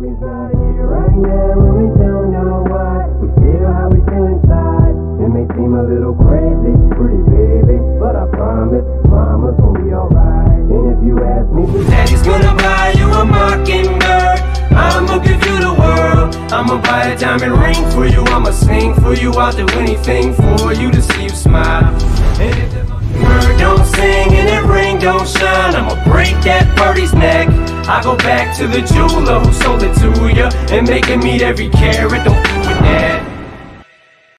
Mommy's not here right now, and we don't know why. We feel how we feel inside. It may seem a little crazy, pretty baby, but I promise mama's gonna be alright. And if you ask me, Daddy's gonna buy you a mockingbird. I'ma give you the world. I'ma buy a diamond ring for you. I'ma sing for you. I'll do anything for you to see you smile. And if the bird don't sing and that ring don't shine, I'ma break that birdie's neck. I go back to the jeweler who sold it to ya and make him meet every carat. Don't do it now.